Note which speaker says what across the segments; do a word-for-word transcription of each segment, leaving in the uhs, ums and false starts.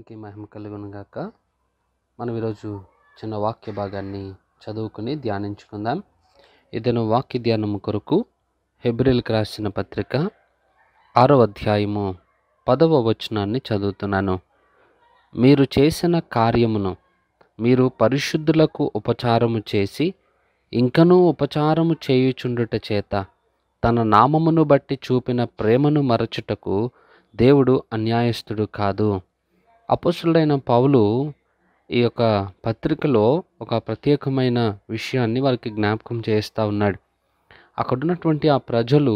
Speaker 1: నామానికి మహిమ కలుగును గాక. మనం ఈరోజు చిన్న వాక్య భాగాన్ని చదువుకుని ధ్యానించుకుందాం. ఇదను వాక్య ధ్యానం కొరకు హెబ్రీయులకు రాసిన పత్రిక ఆరో అధ్యాయము పదవ వచనాన్ని చదువుతున్నాను. మీరు చేసిన కార్యమును మీరు పరిశుద్ధులకు ఉపచారము చేసి ఇంకనూ ఉపచారము చేయుచుండుట చేత తన నామమును బట్టి చూపిన ప్రేమను మరచుటకు దేవుడు అన్యాయస్థుడు కాదు. అపోస్తలుడైన పౌలు ఈ యొక్క పత్రికలో ఒక ప్రత్యేకమైన విషయాన్ని వారికి జ్ఞాపకం చేస్తూ ఉన్నాడు. అక్కడున్నటువంటి ఆ ప్రజలు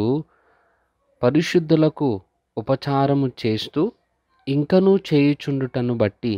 Speaker 1: పరిశుద్ధులకు ఉపచారము చేస్తూ ఇంకనూ చేయుచుండుటను బట్టి,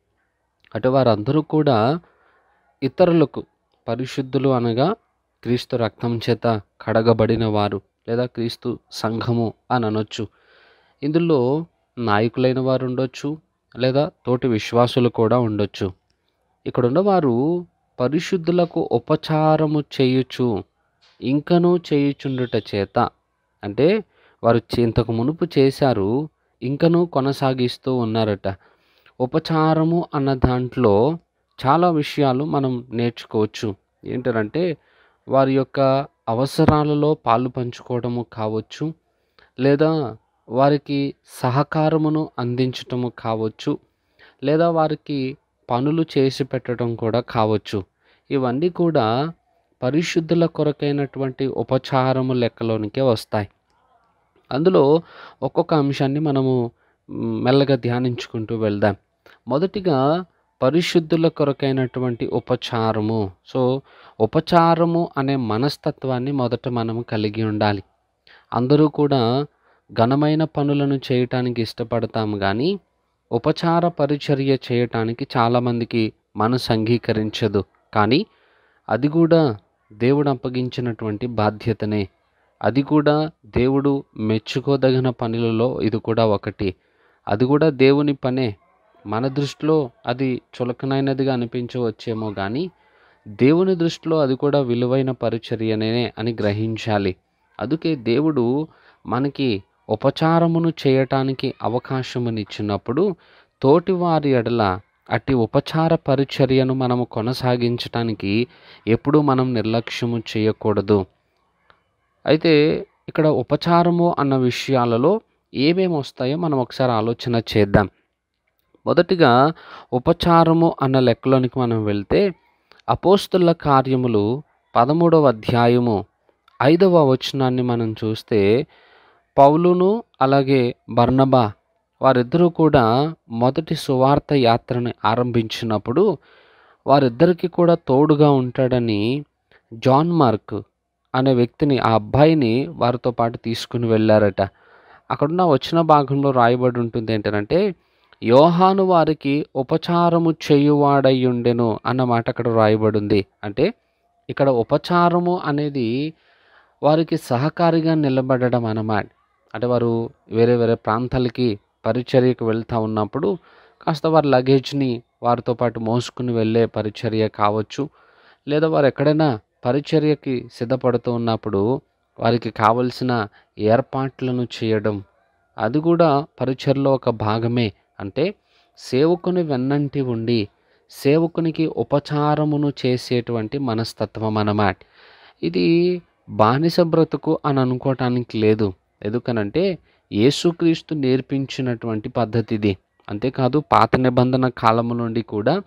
Speaker 1: అటు వారందరూ కూడా ఇతరులకు, పరిశుద్ధులు అనగా క్రీస్తు రక్తం చేత కడగబడిన వారు లేదా క్రీస్తు సంఘము అని అనొచ్చు. ఇందులో నాయకులైన వారు ఉండొచ్చు, లేదా తోటి విశ్వాసులు కూడా ఉండొచ్చు. ఇక్కడున్న వారు పరిశుద్ధులకు ఉపచారము చేయుచు ఇంకనూ చేయుచుండుట చేత, అంటే వారు ఇంతకు మునుపు చేశారు, ఇంకనూ కొనసాగిస్తూ ఉన్నారట. ఉపచారము అన్న దాంట్లో చాలా విషయాలు మనం నేర్చుకోవచ్చు. ఏంటంటే వారి యొక్క అవసరాలలో పాలు పంచుకోవడము కావచ్చు, లేదా వారికి సహకారమును అందించటము కావచ్చు, లేదా వారికి పనులు చేసి పెట్టడం కూడా కావచ్చు. ఇవన్నీ కూడా పరిశుద్ధుల కొరకైనటువంటి ఉపచారము లెక్కలోనికే వస్తాయి. అందులో ఒక్కొక్క అంశాన్ని మనము మెల్లగా ధ్యానించుకుంటూ వెళ్దాం. మొదటిగా పరిశుద్ధుల కొరకైనటువంటి ఉపచారము. సో ఉపచారము అనే మనస్తత్వాన్ని మొదట మనము కలిగి ఉండాలి. అందరూ కూడా ఘనమైన పనులను చేయటానికి ఇష్టపడతాము, కానీ ఉపచార పరిచర్య చేయటానికి చాలామందికి మనసు అంగీకరించదు. కానీ అది కూడా దేవుడు అప్పగించినటువంటి బాధ్యతనే. అది కూడా దేవుడు మెచ్చుకోదగిన పనులలో ఇది కూడా ఒకటి. అది కూడా దేవుని పనే. మన దృష్టిలో అది చులకనైనదిగా అనిపించవచ్చేమో, కానీ దేవుని దృష్టిలో అది కూడా విలువైన పరిచర్యనే అని గ్రహించాలి. అందుకే దేవుడు మనకి ఉపచారమును చేయటానికి అవకాశమునిచ్చినప్పుడు తోటి వారి ఎడల అట్టి ఉపచార పరిచర్యను మనము కొనసాగించటానికి ఎప్పుడూ మనం నిర్లక్ష్యము చేయకూడదు. అయితే ఇక్కడ ఉపచారము అన్న విషయాలలో ఏమేమి వస్తాయో మనం ఒకసారి ఆలోచన చేద్దాం. మొదటిగా ఉపచారము అన్న లెక్కలోనికి మనం వెళ్తే అపోస్తలుల కార్యములు పదమూడవ అధ్యాయము ఐదవ వచనాన్ని మనం చూస్తే, పౌలును అలాగే బర్నబా వారిద్దరూ కూడా మొదటి సువార్త యాత్రని ఆరంభించినప్పుడు వారిద్దరికి కూడా తోడుగా ఉంటాడని జాన్ మార్క్ అనే వ్యక్తిని, ఆ అబ్బాయిని వారితో పాటు తీసుకుని వెళ్ళారట. అక్కడున్న వచ్చిన భాగంలో రాయబడి ఉంటుంది ఏంటంటే, యోహాను వారికి ఉపచారము చేయువాడయ్యుండెను అన్న మాట అక్కడ రాయబడి ఉంది. అంటే ఇక్కడ ఉపచారము అనేది వారికి సహకారిగా నిలబడడం అన్నమాట. అంటే వారు వేరే వేరే ప్రాంతాలకి పరిచర్యకు వెళ్తూ ఉన్నప్పుడు కాస్త వారి లగేజ్ని వారితో పాటు మోసుకుని వెళ్ళే పరిచర్య కావచ్చు, లేదా వారు ఎక్కడైనా పరిచర్యకి సిద్ధపడుతూ ఉన్నప్పుడు వారికి కావలసిన ఏర్పాట్లను చేయడం, అది కూడా పరిచర్యలో ఒక భాగమే. అంటే సేవకుని వెన్నంటి ఉండి సేవకునికి ఉపచారమును చేసేటువంటి మనస్తత్వం అన్నమాట. ఇది బానిస బ్రతుకు అని అనుకోవటానికి లేదు. ఎందుకనంటే యేసుక్రీస్తు నేర్పించినటువంటి పద్ధతి ఇది. అంతేకాదు పాత నిబంధన కాలము నుండి కూడా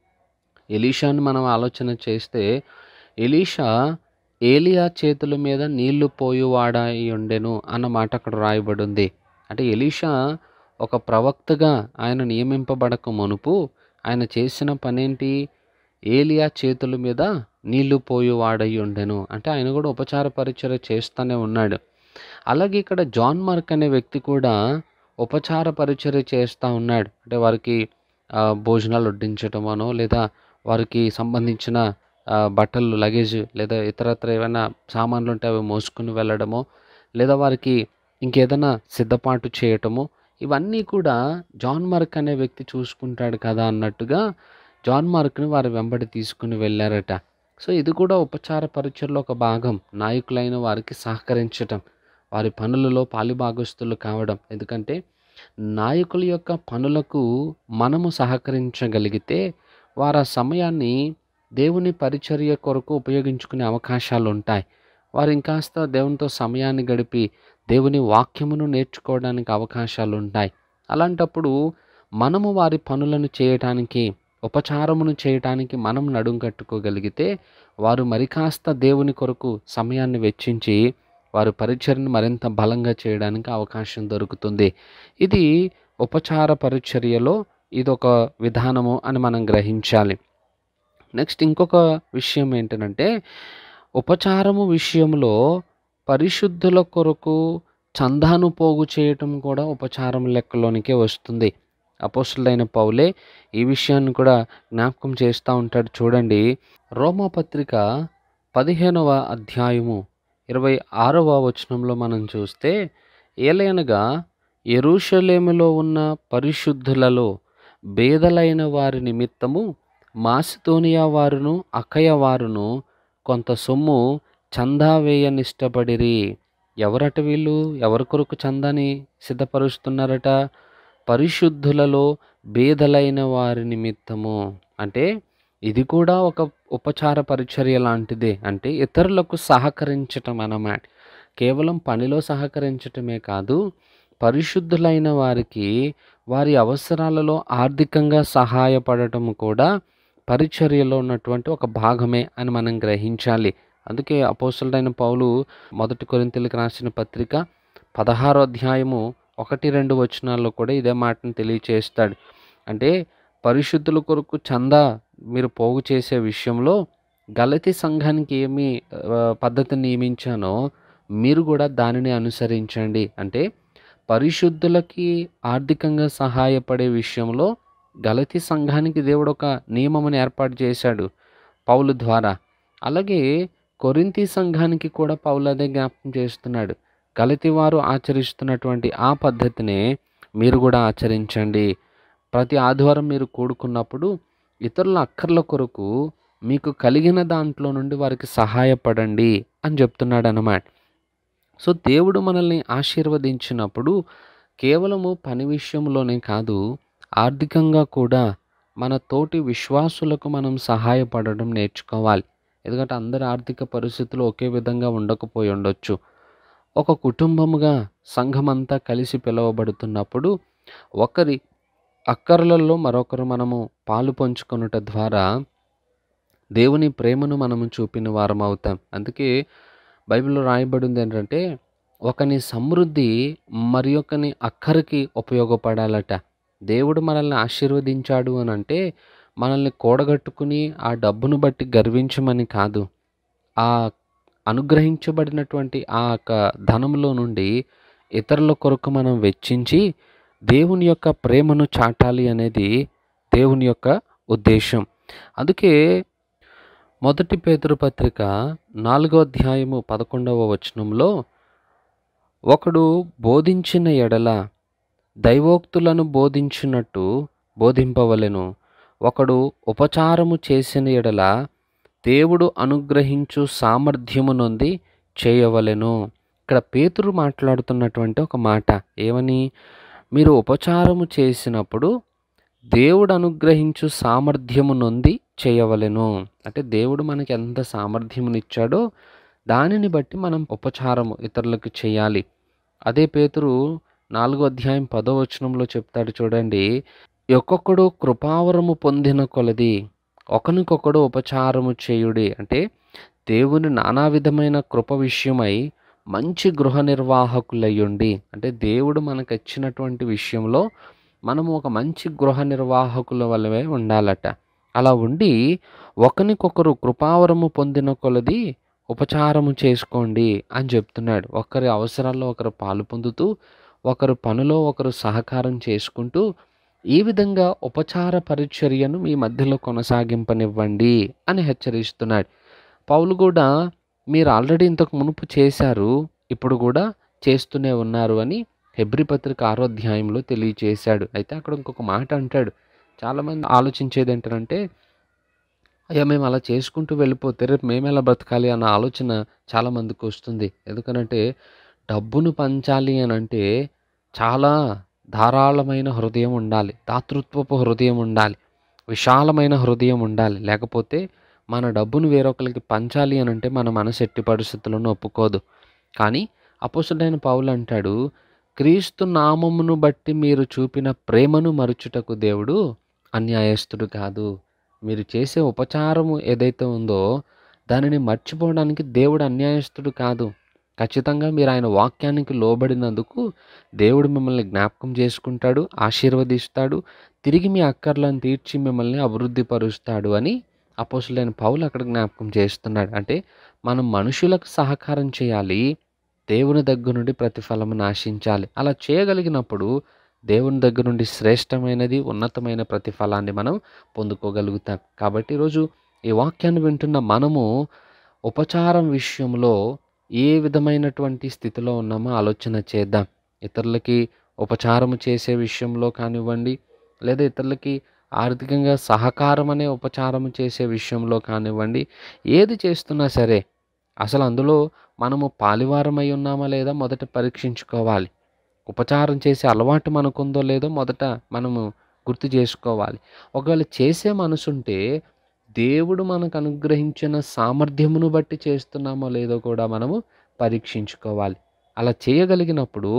Speaker 1: ఎలీషాను మనం ఆలోచన చేస్తే, ఎలీషా ఏలియా చేతుల మీద నీళ్లు పోయువాడై ఉండెను అన్న మాట అక్కడ రాయబడి ఉంది. అంటే ఎలీషా ఒక ప్రవక్తగా ఆయన నియమింపబడక మునుపు ఆయన చేసిన పనేంటి? ఏలియా చేతుల మీద నీళ్లు పోయువాడై ఉండెను. అంటే ఆయన కూడా ఉపచార పరిచర్య చేస్తూనే ఉన్నాడు. అలాగే ఇక్కడ జాన్ మార్క్ అనే వ్యక్తి కూడా ఉపచార పరిచర్య చేస్తూ ఉన్నాడు. అంటే వారికి భోజనాలు వడ్డించటమనో, లేదా వారికి సంబంధించిన బట్టలు, లగేజ్, లేదా ఇతరత్ర ఏమైనా సామాన్లు ఉంటే అవి మోసుకుని వెళ్ళడమో, లేదా వారికి ఇంకేదైనా సిద్ధపాటు చేయటమో, ఇవన్నీ కూడా జాన్ మార్క్ అనే వ్యక్తి చూసుకుంటాడు కదా అన్నట్టుగా జాన్ మార్క్ని వారి వెంబడి తీసుకుని వెళ్ళారట. సో ఇది కూడా ఉపచార పరిచర్యలో ఒక భాగం. నాయకులైన వారికి సహకరించటం, వారి పనులలో పాలిభాగస్తులు కావడం. ఎందుకంటే నాయకుల యొక్క పనులకు మనము సహకరించగలిగితే వారు ఆ సమయాన్ని దేవుని పరిచర్య కొరకు ఉపయోగించుకునే అవకాశాలుంటాయి. వారు ఇంకాస్త దేవునితో సమయాన్ని గడిపి దేవుని వాక్యమును నేర్చుకోవడానికి అవకాశాలుంటాయి. అలాంటప్పుడు మనము వారి పనులను చేయటానికి, ఉపచారమును చేయటానికి మనం నడుం కట్టుకోగలిగితే వారు మరి కాస్త దేవుని కొరకు సమయాన్ని వెచ్చించి వారి పరిచర్యను మరింత బలంగా చేయడానికి అవకాశం దొరుకుతుంది. ఇది ఉపచార పరిచర్యలో ఇదొక విధానము అని మనం గ్రహించాలి. నెక్స్ట్ ఇంకొక విషయం ఏంటనంటే, ఉపచారము విషయంలో పరిశుద్ధుల కొరకు చందాను పోగు చేయటం కూడా ఉపచారం లెక్కలోనికే వస్తుంది. అపోస్తలుడైన పౌలే ఈ విషయాన్ని కూడా జ్ఞాపకం చేస్తూ ఉంటాడు. చూడండి, రోమాపత్రిక పదిహేనవ అధ్యాయము ఇరవై ఆరవ వచనంలో మనం చూస్తే, ఏలయనగా యెరూషలేములో ఉన్న పరిశుద్ధులలో బేదలైన వారి నిమిత్తము మాసిదోనియా వారును అకయ వారును కొంత సొమ్ము చందా వేయనిష్టపడిరి. ఎవరట వీళ్ళు? ఎవరి కొరకు చందాని సిద్ధపరుస్తున్నారట? పరిశుద్ధులలో బేదలైన వారి నిమిత్తము. అంటే ఇది కూడా ఒక ఉపచార పరిచర్య లాంటిదే. అంటే ఇతరులకు సహకరించటం అన్నమాట. కేవలం పనిలో సహకరించటమే కాదు, పరిశుద్ధులైన వారికి వారి అవసరాలలో ఆర్థికంగా సహాయపడటం కూడా పరిచర్యలో ఉన్నటువంటి ఒక భాగమే అని మనం గ్రహించాలి. అందుకే అపోస్తలుడైన పౌలు మొదటి కొరింథీయులకు రాసిన పత్రిక పదహారో అధ్యాయము ఒకటి రెండు వచనాల్లో కూడా ఇదే మాటను తెలియచేస్తాడు. అంటే పరిశుద్ధుల కొరకు చందా మీరు పోగు చేసే విషయంలో గలతీ సంఘానికి ఏమి పద్ధతిని నియమించానో మీరు కూడా దానిని అనుసరించండి. అంటే పరిశుద్ధులకి ఆర్థికంగా సహాయపడే విషయంలో గలతీ సంఘానికి దేవుడు ఒక నియమమును ఏర్పాటు చేశాడు పౌలు ద్వారా. అలాగే కొరింథీ సంఘానికి కూడా పౌలు అదే జ్ఞాపకం చేస్తున్నాడు. గలతీ వారు ఆచరిస్తున్నటువంటి ఆ పద్ధతినే మీరు కూడా ఆచరించండి. ప్రతి ఆదివారం మీరు కూడుకున్నప్పుడు ఇతరుల అక్కర్ల కొరకు మీకు కలిగిన దాంట్లో నుండి వారికి సహాయపడండి అని చెప్తున్నాడు అన్నమాట. సో దేవుడు మనల్ని ఆశీర్వదించినప్పుడు కేవలము పని విషయంలోనే కాదు, ఆర్థికంగా కూడా మన తోటి విశ్వాసులకు మనం సహాయపడడం నేర్చుకోవాలి. ఎందుకంటే అందరి ఆర్థిక పరిస్థితులు ఒకే విధంగా ఉండకపోయి ఉండొచ్చు. ఒక కుటుంబముగా సంఘమంతా కలిసి పిలువబడుతున్నప్పుడు ఒకరి అక్కర్లలో మరొకరు మనము పాలు పంచుకొనుట ద్వారా దేవుని ప్రేమను మనము చూపిన వారం అవుతాం. అందుకే బైబిల్లో రాయబడింది ఏంటంటే, ఒకని సమృద్ధి మరి ఒకని అక్కరికి ఉపయోగపడాలట. దేవుడు మనల్ని ఆశీర్వదించాడు అని అంటే మనల్ని కూడగట్టుకుని ఆ డబ్బును బట్టి గర్వించమని కాదు. ఆ అనుగ్రహించబడినటువంటి ఆ యొక్క ధనంలో నుండి ఇతరుల కొరకు మనం వెచ్చించి దేవుని యొక్క ప్రేమను చాటాలి అనేది దేవుని యొక్క ఉద్దేశం. అందుకే మొదటి పేతురు పత్రిక నాలుగో అధ్యాయము పదకొండవ వచనంలో, ఒకడు బోధించిన ఎడల దైవోక్తులను బోధించినట్టు బోధింపవలెను. ఒకడు ఉపచారము చేసిన ఎడల దేవుడు అనుగ్రహించు సామర్థ్యము నొంది చేయవలెను. ఇక్కడ పేతురు మాట్లాడుతున్నటువంటి ఒక మాట ఏమని, మీరు ఉపచారము చేసినప్పుడు దేవుడు అనుగ్రహించు సామర్థ్యము నొంది చేయవలెను. అంటే దేవుడు మనకి ఎంత సామర్థ్యమునిచ్చాడో దానిని బట్టి మనం ఉపచారము ఇతరులకు చేయాలి. అదే పేతురు నాలుగో అధ్యాయం పదో వచనంలో చెప్తాడు చూడండి, ఒక్కొక్కడు కృపావరము పొందిన కొలది ఒకనికొకడు ఉపచారము చేయుడి. అంటే దేవుని నానా విధమైన కృప విషయమై మంచి గృహ నిర్వాహకులయ్యుండి. అంటే దేవుడు మనకు ఇచ్చినటువంటి విషయంలో మనము ఒక మంచి గృహ నిర్వాహకుల వలె ఉండాలట. అలా ఉండి ఒకనికొకరు కృపావరము పొందిన కొలది ఉపచారము చేసుకోండి అని చెప్తున్నాడు. ఒకరి అవసరాల్లో ఒకరు పాలు పొందుతూ, ఒకరు పనిలో ఒకరు సహకారం చేసుకుంటూ, ఈ విధంగా ఉపచార పరిచర్యను మీ మధ్యలో కొనసాగింపనివ్వండి అని హెచ్చరిస్తున్నాడు. పౌలు కూడా మీరు ఆల్రెడీ ఇంతకు మునుపు చేశారు, ఇప్పుడు కూడా చేస్తూనే ఉన్నారు అని హెబ్రీ పత్రిక ఆరో అధ్యాయంలో తెలియచేశాడు. అయితే అక్కడ ఇంకొక మాట అంటాడు. చాలామంది ఆలోచించేది ఏంటంటే, అయ్యా మేము అలా చేసుకుంటూ వెళ్ళిపోతే రేపు మేము ఎలా బ్రతకాలి అన్న ఆలోచన చాలామందికి వస్తుంది. ఎందుకనంటే డబ్బును పంచాలి అని అంటే చాలా ధారాళమైన హృదయం ఉండాలి, దాతృత్వపు హృదయం ఉండాలి, విశాలమైన హృదయం ఉండాలి. లేకపోతే మన డబ్బును వేరొకరికి పంచాలి అని అంటే మన మనసు ఎట్టి పరిస్థితుల్లోనూ ఒప్పుకోదు. కానీ అపోస్తలుడైన పౌలు అంటాడు, క్రీస్తు నామమును బట్టి మీరు చూపిన ప్రేమను మరుచుటకు దేవుడు అన్యాయస్తుడు కాదు. మీరు చేసే ఉపచారము ఏదైతే ఉందో దానిని మర్చిపోవడానికి దేవుడు అన్యాయస్తుడు కాదు. ఖచ్చితంగా మీరు ఆయన వాక్యానికి లోబడినందుకు దేవుడు మిమ్మల్ని జ్ఞాపకం చేసుకుంటాడు, ఆశీర్వదిస్తాడు, తిరిగి మీ అక్కర్లను తీర్చి మిమ్మల్ని అభివృద్ధి పరుస్తాడు అని అపోస్తలుడైన పౌలు అక్కడ జ్ఞాపకం చేస్తున్నాడు. అంటే మనం మనుషులకు సహకారం చేయాలి, దేవుని దగ్గర నుండి ప్రతిఫలమును ఆశించాలి. అలా చేయగలిగినప్పుడు దేవుని దగ్గర నుండి శ్రేష్టమైనది, ఉన్నతమైన ప్రతిఫలాన్ని మనం పొందుకోగలుగుతాం. కాబట్టి ఈరోజు ఈ వాక్యాన్ని వింటున్న మనము ఉపచారం విషయంలో ఏ విధమైనటువంటి స్థితిలో ఉన్నామో ఆలోచన చేద్దాం. ఇతరులకి ఉపచారం చేసే విషయంలో కానివ్వండి, లేదా ఇతరులకి ఆర్థికంగా సహకారం అనే ఉపచారం చేసే విషయంలో కానివ్వండి, ఏది చేస్తున్నా సరే అసలు అందులో మనము పాలివారమై ఉన్నామా లేదా మొదట పరీక్షించుకోవాలి. ఉపచారం చేసే అలవాటు మనకుందో లేదో మొదట మనము గుర్తు చేసుకోవాలి. ఒకవేళ చేసే మనసుంటే దేవుడు మనకు అనుగ్రహించిన సామర్థ్యమును బట్టి చేస్తున్నామో లేదో కూడా మనము పరీక్షించుకోవాలి. అలా చేయగలిగినప్పుడు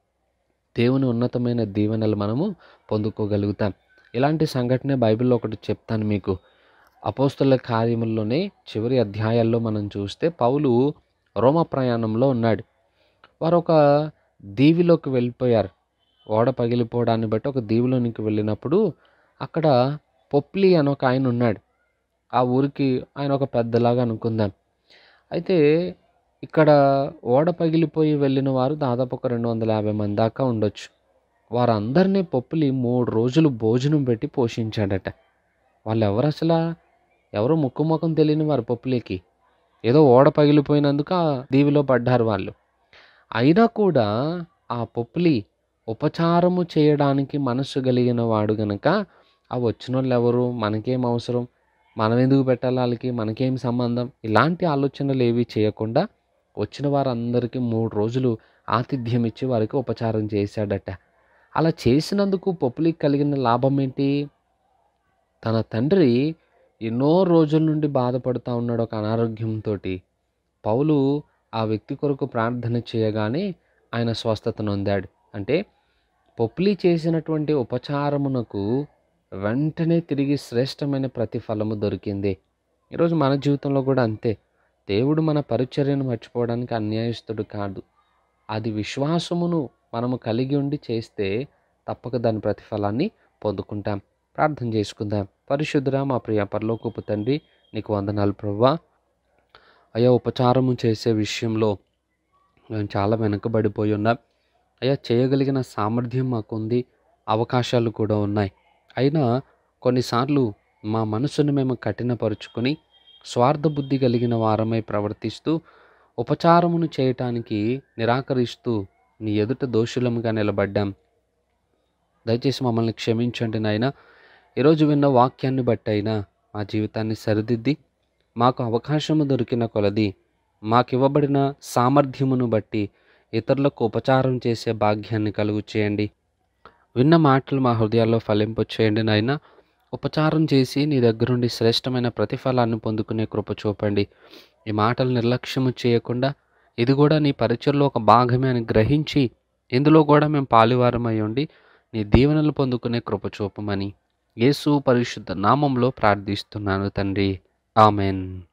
Speaker 1: దేవుని ఉన్నతమైన దీవెనలు మనము పొందుకోగలుగుతాం. ఇలాంటి సంఘటన బైబిల్లో ఒకటి చెప్తాను మీకు. అపోస్తలుల కార్యముల్లోనే చివరి అధ్యాయాల్లో మనం చూస్తే పౌలు రోమ ప్రయాణంలో ఉన్నాడు. వారు ఒక దీవిలోకి వెళ్ళిపోయారు. ఓడ పగిలిపోవడాన్ని బట్టి ఒక దీవిలోనికి వెళ్ళినప్పుడు అక్కడ పొప్లి అని ఒక ఆయన ఉన్నాడు. ఆ ఊరికి ఆయన ఒక పెద్దలాగా అనుకుందాం. అయితే ఇక్కడ ఓడ పగిలిపోయి వెళ్ళిన వారు దాదాపు ఒక రెండు వందల యాభై మంది దాకా ఉండొచ్చు. వారందరినీ పొప్లి మూడు రోజులు భోజనం పెట్టి పోషించాడట. వాళ్ళు ఎవరు అసలు? ఎవరో ముక్కు ముఖం తెలియని వారు పొప్లికి. ఏదో ఓడ పగిలిపోయినందుకు ఆ దీవిలో పడ్డారు వాళ్ళు. అయినా కూడా ఆ పొప్లి ఉపచారము చేయడానికి మనస్సు కలిగిన వాడు గనక ఆ వచ్చిన వాళ్ళు ఎవరు, మనకేం అవసరం, మనం ఎందుకు పెట్టాలి వాళ్ళకి, మనకేం సంబంధం, ఇలాంటి ఆలోచనలు ఏవి చేయకుండా వచ్చిన వారందరికీ మూడు రోజులు ఆతిథ్యం ఇచ్చి వారికి ఉపచారం చేశాడట. అలా చేసినందుకు పొప్లికి కలిగిన లాభం ఏంటి? తన తండ్రి ఎన్నో రోజుల నుండి బాధపడుతూ ఉన్నాడు ఒక అనారోగ్యంతో. పౌలు ఆ వ్యక్తి కొరకు ప్రార్థన చేయగానే ఆయన స్వస్థతను పొందాడు. అంటే పొప్లి చేసినటువంటి ఉపచారమునకు వెంటనే తిరిగి శ్రేష్టమైన ప్రతిఫలము దొరికింది. ఈరోజు మన జీవితంలో కూడా అంతే. దేవుడు మన పరిచర్యను మర్చిపోవడానికి అన్యాయస్తుడు కాదు. అది విశ్వాసమును మనము కలిగి ఉండి చేస్తే తప్పక దాని ప్రతిఫలాన్ని పొందుకుంటాం. ప్రార్థన చేసుకుందాం. పరిశుద్ధుడా మా ప్రియ పరలోకపు తండ్రి, నీకు వందనాలు ప్రభువా. అయ్యా, ఉపచారము చేసే విషయంలో మేము చాలా వెనుకబడిపోయి ఉన్నాం. అయ్యా, చేయగలిగిన సామర్థ్యం మాకుంది, అవకాశాలు కూడా ఉన్నాయి. అయినా కొన్నిసార్లు మా మనసును మేము కఠినపరుచుకొని స్వార్థ బుద్ధి కలిగిన వారమై ప్రవర్తిస్తూ ఉపచారమును చేయటానికి నిరాకరిస్తూ నీ ఎదుట దోషులముగా నిలబడ్డాం. దయచేసి మమ్మల్ని క్షమించండి నాయన. ఈరోజు విన్న వాక్యాన్ని బట్టి అయినా మా జీవితాన్ని సరిదిద్ది మాకు అవకాశము దొరికిన కొలది మాకు ఇవ్వబడిన సామర్థ్యమును బట్టి ఇతరులకు ఉపచారం చేసే భాగ్యాన్ని కలుగు చేయండి. విన్న మాటలు మా హృదయాల్లో ఫలింపు చేయండి నాయన. ఉపచారం చేసి నీ దగ్గరుండి శ్రేష్టమైన ప్రతిఫలాన్ని పొందుకునే కృప చూపండి. ఈ మాటలు నిర్లక్ష్యము చేయకుండా ఇది కూడా నీ పరిచర్లో ఒక భాగమే అని గ్రహించి ఇందులో కూడా మేము పాలువారమై ఉండి నీ దీవెనలు పొందుకునే కృప చూపమని యేసు పరిశుద్ధ నామంలో ప్రార్థిస్తున్నాను తండ్రి. ఆమెన్.